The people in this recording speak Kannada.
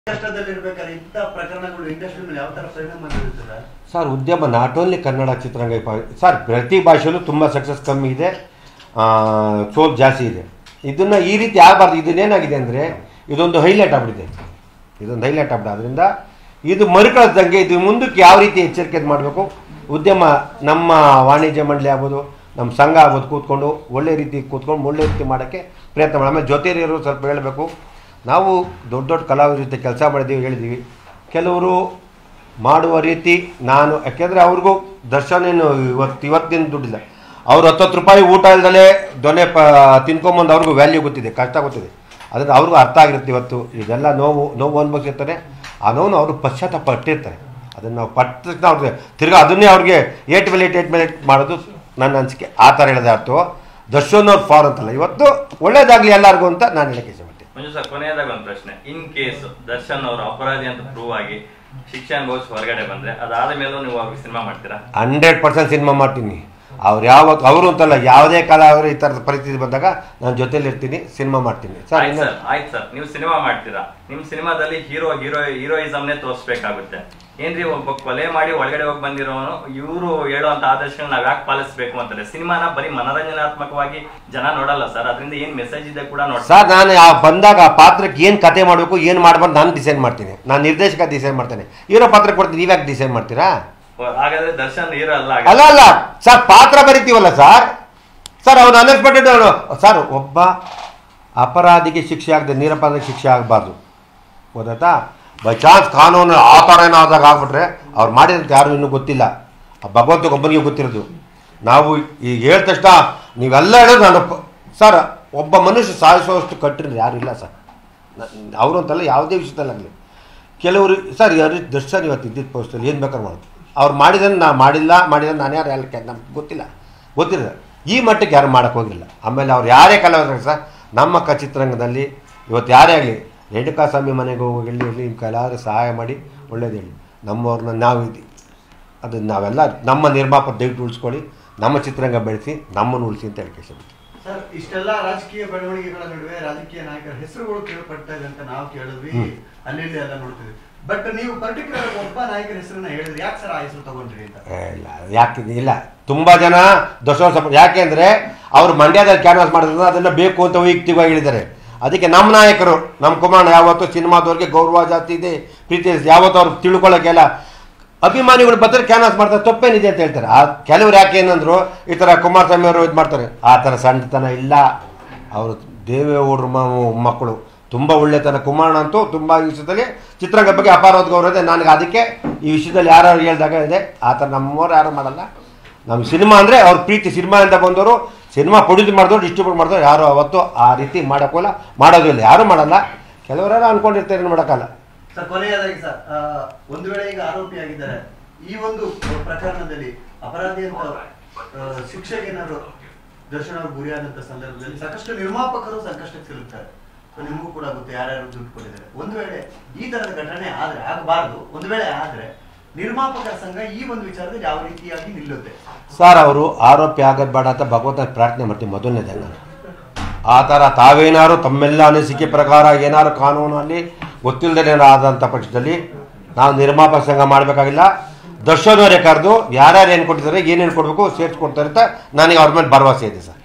ಸರ್ ಉದ್ಯಮ ನಾಟ್ ಓನ್ಲಿ ಕನ್ನಡ ಚಿತ್ರರಂಗ ಸರ್ ಪ್ರತಿ ಭಾಷೆಯಲ್ಲೂ ತುಂಬ ಸಕ್ಸಸ್ ಕಮ್ಮಿ ಇದೆ, ಸೋಲ್ ಜಾಸ್ತಿ ಇದೆ. ಇದನ್ನು ಈ ರೀತಿ ಆಗಬಾರ್ದು. ಇದನ್ನೇನಾಗಿದೆ ಅಂದರೆ ಇದೊಂದು ಹೈಲೈಟ್ ಆಗ್ಬಿಟ್ಟಿದೆ, ಅದರಿಂದ ಇದು ಮರುಕಳಿಸ್ದಂಗೆ ಇದು ಮುಂದಕ್ಕೆ ಯಾವ ರೀತಿ ಎಚ್ಚರಿಕೆ ಮಾಡಬೇಕು. ಉದ್ಯಮ ನಮ್ಮ ವಾಣಿಜ್ಯ ಮಂಡಳಿ ಆಗ್ಬೋದು, ನಮ್ಮ ಸಂಘ ಆಗ್ಬೋದು, ಕೂತ್ಕೊಂಡು ಒಳ್ಳೆ ರೀತಿ ಒಳ್ಳೆ ರೀತಿ ಮಾಡೋಕ್ಕೆ ಪ್ರಯತ್ನ ಮಾಡಿ. ಆಮೇಲೆ ಜೊತೆಲಿರೋ ಸ್ವಲ್ಪ ಹೇಳಬೇಕು, ನಾವು ದೊಡ್ಡ ದೊಡ್ಡ ಕಲಾವಿದರ ಜೊತೆ ಕೆಲಸ ಮಾಡಿದ್ದೀವಿ, ಹೇಳಿದ್ದೀವಿ. ಕೆಲವರು ಮಾಡುವ ರೀತಿ ನಾನು ಯಾಕೆಂದರೆ ಅವ್ರಿಗೂ ದರ್ಶನೇನು ಇವತ್ತಿನ ದುಡ್ಡಿಲ್ಲ. ಅವ್ರು 10 ರೂಪಾಯಿ ಊಟ ಇಲ್ದಲೇ ದೊನೆ ತಿನ್ಕೊಂಬಂದು ಅವ್ರಿಗೂ ವ್ಯಾಲ್ಯೂ ಗೊತ್ತಿದೆ, ಕಷ್ಟ ಗೊತ್ತಿದೆ. ಅದನ್ನು ಅವ್ರಿಗೂ ಅರ್ಥ ಆಗಿರುತ್ತೆ. ಇವತ್ತು ಇದೆಲ್ಲ ನೋವು ಅನುಭವಿಸಿರ್ತಾರೆ. ಆ ನೋವು ಅವರು ಪಶ್ಚಾತ್ತಾಪ ಪಟ್ಟಿರ್ತಾರೆ. ಅದನ್ನು ನಾವು ಪಟ್ಟಿನ ಅವ್ರಿಗೆ ತಿರ್ಗಾ ಅದನ್ನೇ ಅವ್ರಿಗೆ ಏಟ್ ಮೇಲೆ ಮಾಡೋದು ನನ್ನ ಅನಿಸಿಕೆ. ಆ ಥರ ಹೇಳಿದೆ ಅರ್ಥ. ದರ್ಶನ್ ಅವ್ರು ಫಾರ್ ಅಂತಲ್ಲ, ಇವತ್ತು ಒಳ್ಳೇದಾಗಲಿ ಎಲ್ಲರಿಗೂ ಅಂತ ನಾನು ಹೇಳಕ್ಕೆ ಇಷ್ಟಪಡ್ತೀನಿ. ಮಂಜು ಸರ್, ಕೊನೆಯದಾಗ ಒಂದು ಪ್ರಶ್ನೆ. ಇನ್ ಕೇಸ್ ದರ್ಶನ್ ಅವರು ಅಪರಾಧಿ ಅಂತ ಪ್ರೂವ್ ಆಗಿ ಶಿಕ್ಷೆ ಅನುಭವಿಸಿ ಹೊರಗಡೆ ಬಂದ್ರೆ ಅದಾದ ಮೇಲೂ ನೀವು ಅವ್ರಿಗೆ ಸಿನಿಮಾ ಮಾಡ್ತೀರಾ? 100% ಸಿನಿಮಾ ಮಾಡ್ತೀನಿ. ಅವ್ರು ಯಾವತ್ತು ಅವರು ಅಂತಲ್ಲ, ಯಾವುದೇ ಕಲಾವಿದರು ಈ ಥರದ ಪರಿಸ್ಥಿತಿ ಬಂದಾಗ ನಾನು ಜೊತೆಲಿ ಇರ್ತೀನಿ, ಸಿನಿಮಾ ಮಾಡ್ತೀನಿ. ಆಯ್ತು ಸರ್, ನೀವು ಸಿನಿಮಾ ಮಾಡ್ತೀರಾ, ನಿಮ್ಮ ಸಿನಿಮಾದಲ್ಲಿ ಹೀರೋಯಿಸಮ್ನೇ ತೋರಿಸ್ಬೇಕಾಗುತ್ತೆ. ಏನ್ರಿ ಒಬ್ಬ ಕೊಲೆ ಮಾಡಿ ಒಳಗಡೆ ಹೋಗಿ ಬಂದಿರೋನು ಇವರು ಹೇಳುವಂತ ಆದರ್ಶನ ನಾವ್ ಯಾಕೆ ಪಾಲಿಸಬೇಕು ಅಂತಾರೆ? ಸಿನಿಮಾನ ಬರೀ ಮನೋರಂಜನಾತ್ಮಕವಾಗಿ ಜನ ನೋಡಲ್ಲ ಸರ್, ಅದರಿಂದ ಏನ್ ಮೆಸೇಜ್ ಇದೆ ಕೂಡ ನೋಡಿ ಸರ್. ನಾನು ಬಂದಾಗ ಆ ಪಾತ್ರಕ್ಕೆ ಏನ್ ಕತೆ ಮಾಡಬೇಕು, ಏನ್ ಮಾಡ್ಬಾರ್ದು ನಾನು ಡಿಸೈಡ್ ಮಾಡ್ತೀನಿ. ನಾನು ನಿರ್ದೇಶಕ ಡಿಸೈಡ್ ಮಾಡ್ತೇನೆ. ಹೀರೋ ಪಾತ್ರ ಕೊಡ್ತೀನಿ, ನೀವ್ಯಾಕೆ ಡಿಸೈಡ್ ಮಾಡ್ತೀರಾ? ಹಾಗಾದ್ರೆ ದರ್ಶನ್ ಹೀರೋ ಅಲ್ಲ ಸರ್, ಪಾತ್ರ ಬರಿತೀವಲ್ಲ ಸರ್ ಅವನು ಅನ್ಎಕ್ಸ್ಪೆಕ್ಟೆಡ್ ಸರ್. ಒಬ್ಬ ಅಪರಾಧಿಗೆ ಶಿಕ್ಷೆ ಆಗದೆ ನಿರಪರಾಧಿಗೆ ಶಿಕ್ಷೆ ಆಗಬಾರ್ದು, ಗೊತ್ತಾಯ್ತಾ? ಬೈ ಚಾನ್ಸ್ ಕಾನೂನು ಆ ಥರ ಏನಾದಾಗ ಆಗ್ಬಿಟ್ರೆ ಅವ್ರು ಮಾಡಿದಂತೆ ಯಾರು ಇನ್ನೂ ಗೊತ್ತಿಲ್ಲ, ಭಗವಂತಗೆ ಒಬ್ಬನಿಗೆ ಗೊತ್ತಿರೋದು. ನಾವು ಈಗ ಹೇಳಿದ ತಕ್ಷಣ ನೀವೆಲ್ಲ ಹೇಳೋದು ನಾನು ಸರ್, ಒಬ್ಬ ಮನುಷ್ಯ ಸಾಯಿಸೋಷ್ಟು ಕಟ್ಟಿರೋದು ಯಾರು ಇಲ್ಲ ಸರ್. ಅವರು ಅಂತಲ್ಲ, ಯಾವುದೇ ವಿಷಯದಲ್ಲಾಗಲಿ. ಕೆಲವರು ಸರ್ ದರ್ಶನ್ ಇವತ್ತು ಇದ್ದಿದ್ದ ಪೋಸ್ಟಲ್ಲಿ ಏನು ಬೇಕಾದ್ರೆ ಮಾಡೋದು. ಅವ್ರು ಮಾಡಿದ್ದನ್ನು ನಾನು ಮಾಡಿಲ್ಲ ನಾನು ಯಾರು ಹೇಳಕ್ಕೆ ನಮ್ಗೆ ಗೊತ್ತಿಲ್ಲ. ಈ ಮಟ್ಟಕ್ಕೆ ಯಾರು ಮಾಡೋಕ್ಕೆ ಹೋಗಿಲ್ಲ. ಆಮೇಲೆ ಅವ್ರು ಯಾರೇ ಕಲಾವಿದರು ಸರ್, ನಮ್ಮ ಚಿತ್ರರಂಗದಲ್ಲಿ ಇವತ್ತು ಯಾರೇ ಆಗಲಿ ರೇಣುಕಾಸ್ವಾಮಿ ಮನೆಗೆ ಹೋಗಿ ನಿಮ್ಮ ಕೈಲಾದ್ರೆ ಸಹಾಯ ಮಾಡಿ ಒಳ್ಳೇದು ಹೇಳಿ. ನಮ್ಮವ್ರನ್ನ ಅದನ್ನು ನಾವೆಲ್ಲ ನಮ್ಮ ನಿರ್ಮಾಪಕ ದಯವಿಟ್ಟು ಉಳಿಸ್ಕೊಳ್ಳಿ, ನಮ್ಮ ಚಿತ್ರರಂಗ ಬೆಳೆಸಿ, ನಮ್ಮನ್ನು ಉಳಿಸಿ ಅಂತ ಹೇಳಿ ಕೇಳ್ತೀನಿ. ಸರ್, ಇಷ್ಟೆಲ್ಲ ರಾಜಕೀಯ ಬೆಳವಣಿಗೆಗಳ ನಡುವೆ ರಾಜಕೀಯ ನಾಯಕರ ಹೆಸರುಗಳು ಕೇಳಪಡ್ತದೆ ಅಂತ ನಾವು ಕೇಳಿದ್ವಿ, ಅಲ್ಲಿ ಎಲ್ಲ ನೋಡ್ತೀವಿ. ಬಟ್ ನೀವು ಪರ್ಟಿಕ್ಯುಲರ್ ಒಬ್ಬ ನಾಯಕರ ಹೆಸರನ್ನ ಹೇಳಿದ್ರಿ, ಯಾಕೆ ಸರ್ ಆ ಹೆಸರು ತಗೊಂಡ್ರಿ ಅಂತ? ಇಲ್ಲ ತುಂಬ ಜನ ದೊಡ್ಡ ಯಾಕೆ ಅಂದರೆ ಅವ್ರು ಮಂಡ್ಯದಲ್ಲಿ ಕ್ಯಾನ್ವಾಸ್ ಮಾಡಿದ್ರೆ ಅದನ್ನು ಬೇಕು ಅಂತ ವೈಯಕ್ತಿಕವಾಗಿ ಹೇಳಿದ್ದಾರೆ. ಅದಕ್ಕೆ ನಮ್ಮ ನಾಯಕರು, ನಮ್ಮ ಕುಮಾರಣ್ಣ ಯಾವತ್ತೂ ಸಿನಿಮಾದವ್ರಿಗೆ ಗೌರವ ಜಾಸ್ತಿ ಇದೆ, ಪ್ರೀತಿ ಯಾವತ್ತೂ ಅವ್ರು ತಿಳ್ಕೊಳ್ಳೋಕ್ಕೆಲ್ಲ ಅಭಿಮಾನಿಗಳು ಬರ್ತಾರೆ, ಕ್ಯಾನ್ವಾಸ್ ಮಾಡ್ತಾರೆ, ತಪ್ಪೇನಿದೆ ಅಂತ ಹೇಳ್ತಾರೆ. ಆ ಕೆಲವ್ರು ಯಾಕೆ ಏನಂದ್ರು ಈ ಥರ ಕುಮಾರಸ್ವಾಮಿ ಅವರು ಇದು ಮಾಡ್ತಾರೆ. ಆ ಥರ ಸಣ್ಣತನ ಇಲ್ಲ. ಅವರು ದೇವೇಗೌಡರ ಮಕ್ಕಳು, ತುಂಬ ಒಳ್ಳೆತನ. ಕುಮಾರಣ್ಣ ಅಂತೂ ತುಂಬ ಈ ವಿಷಯದಲ್ಲಿ ಚಿತ್ರರಂಗದ ಬಗ್ಗೆ ಅಪಾರವಾದ ಗೌರವ ಇದೆ ನನಗೆ. ಅದಕ್ಕೆ ಈ ವಿಷಯದಲ್ಲಿ ಯಾರು ಹೇಳಿದಾಗ ಇದೆ, ಆ ಥರ ನಮ್ಮವ್ರು ಯಾರು ಮಾಡಲ್ಲ. ನಮ್ಮ ಸಿನಿಮಾ ಅಂದರೆ ಅವ್ರ ಪ್ರೀತಿ, ಸಿನಿಮಾಯಿಂದ ಬಂದವರು ಸಿನಿಮಾ ಪ್ರೊಡ್ಯೂಸ್ ಮಾಡಿದವರು ಡಿಸ್ಟ್ರಿಬ್ಯೂಟ್ ಮಾಡಿದವರು ಯಾರು ಅವತ್ತು ಆ ರೀತಿ ಮಾಡೋಕ್ಕಲ್ಲ, ಮಾಡೋದು ಇಲ್ಲ, ಯಾರು ಮಾಡಲ್ಲ. ಕೆಲವರೆಲ್ಲ ಅನ್ಕೊಂಡಿರ್ತಾರೆ, ಮಾಡೋಕ್ಕಲ್ಲ. ಸರ್, ಕೊನೆಯದಾಗಿ ಸರ್, ಒಂದು ವೇಳೆ ಈಗ ಆರೋಪಿಯಾಗಿದ್ದಾರೆ, ಈ ಒಂದು ಪ್ರಕರಣದಲ್ಲಿ ಅಪರಾಧಿ ಅಂತ ಶಿಕ್ಷೆಗೆ ಏನಾದ್ರು ದರ್ಶನ ಅವರು ಗುರಿಯಾದಂತ ಸಂದರ್ಭದಲ್ಲಿ ಸಾಕಷ್ಟು ನಿರ್ಮಾಪಕರು ಸಂಕಷ್ಟಕ್ಕೆ ಸಿಲುಕ್ತಾರೆ. ನಿಮಗೂ ಕೂಡ ಗೊತ್ತು ಯಾರ್ಯಾರು ದುಡ್ಡು ಕೊಟ್ಟಿದ್ದಾರೆ. ಒಂದು ವೇಳೆ ಈ ತರದ ಘಟನೆ ಆದ್ರೆ, ಆಗಬಾರ್ದು, ಒಂದು ವೇಳೆ ಆದ್ರೆ ನಿರ್ಮಾಪಕರ ಸಂಘ ಈ ಒಂದು ವಿಚಾರದಲ್ಲಿ ಯಾವ ರೀತಿಯಾಗಿ ನಿಲ್ಲುತ್ತೆ? ಸರ್, ಅವರು ಆರೋಪಿ ಆಗೋದು ಬೇಡ ಅಂತ ಭಗವಂತ ಪ್ರಾರ್ಥನೆ ಮಾಡ್ತೀವಿ ಮೊದಲನೇದೇ. ನಾನು ಆ ಥರ ತಾವೇನಾದ್ರು ತಮ್ಮೆಲ್ಲ ಅನಿಸಿಕೆ ಪ್ರಕಾರ ಏನಾದ್ರು ಕಾನೂನಲ್ಲಿ ಗೊತ್ತಿಲ್ಲದೆ ಆದಂಥ ಪಕ್ಷದಲ್ಲಿ ನಾವು ನಿರ್ಮಾಪಕ ಸಂಘ ಮಾಡಬೇಕಾಗಿಲ್ಲ. ದರ್ಶನವರೇ ಕರೆದು ಯಾರ್ಯಾರು ಏನು ಕೊಟ್ಟಿದ್ದಾರೆ, ಏನೇನು ಕೊಡಬೇಕು ಸೇರಿಸ್ಕೊಡ್ತಾರೆ ಅಂತ ನನಗೆ ಅವ್ರ ಮೇಲೆ ಭರವಸೆ ಇದೆ ಸರ್.